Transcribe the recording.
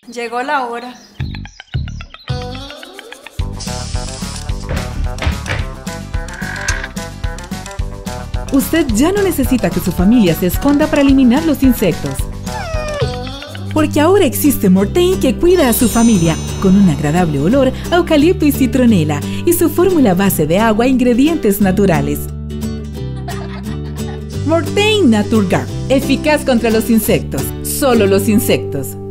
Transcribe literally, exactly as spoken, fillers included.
Llegó la hora. Usted ya no necesita que su familia se esconda para eliminar los insectos. Porque ahora existe Mortein que cuida a su familia con un agradable olor a eucalipto y citronela y su fórmula base de agua e ingredientes naturales. Mortein Naturguard, eficaz contra los insectos, solo los insectos.